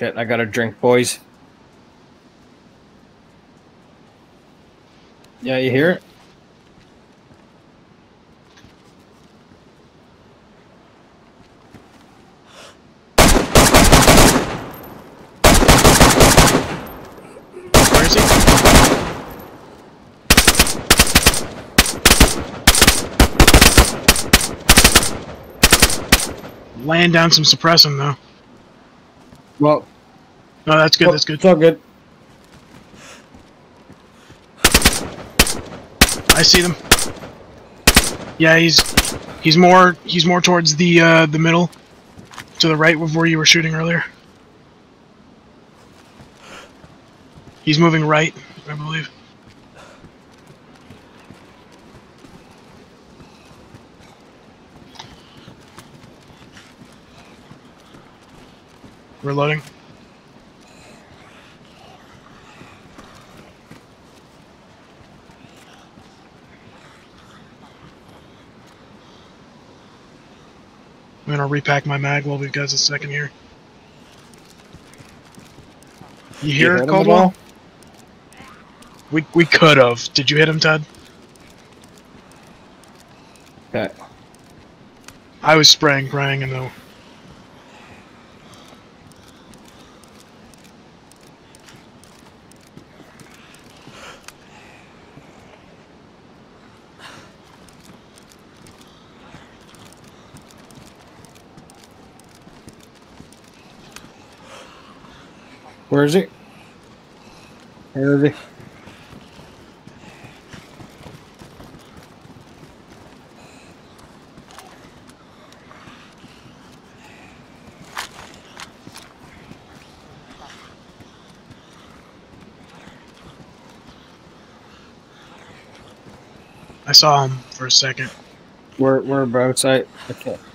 shit, I got a drink, boys. Yeah, you hear it? Where is he? Laying down some suppressing though. Well, No, that's good. That's good. It's all good. I see them. Yeah, he's more towards the middle, to the right of where you were shooting earlier. He's moving right, I believe. Reloading. I'm gonna repack my mag while we've got a second here. You hear it, Caldwell? We could have. Did you hit him, Ted? Okay. I was praying, and no. Where is he? Where is he? I saw him for a second. Whereabouts? I can't.